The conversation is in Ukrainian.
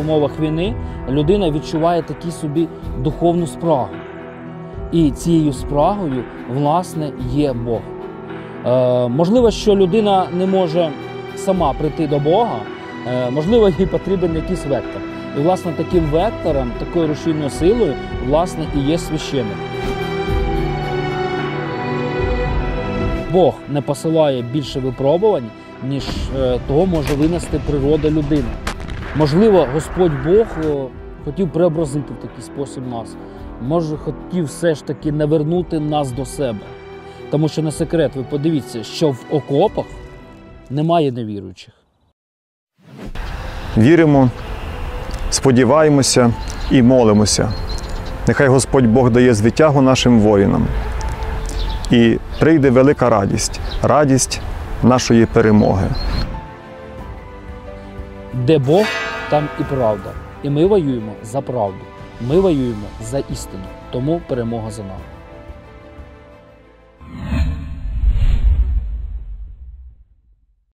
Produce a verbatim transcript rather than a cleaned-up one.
умовах війни людина відчуває таку собі духовну спрагу. І цією спрагою, власне, є Бог. Е, можливо, що людина не може сама прийти до Бога, е, можливо, їй потрібен якийсь вектор. І, власне, таким вектором, такою рушійною силою, власне, і є священник. Бог не посилає більше випробувань, ніж е, того може винести природа людини. Можливо, Господь Бог е, хотів преобразити в такий спосіб нас. Може, хотів все ж таки навернути нас до себе. Тому що, не секрет, ви подивіться, що в окопах немає невіруючих. Віримо, сподіваємося і молимося. Нехай Господь Бог дає звитягу нашим воїнам. І прийде велика радість, радість нашої перемоги. Де Бог, там і правда. І ми воюємо за правду. Ми воюємо за істину. Тому перемога за нами.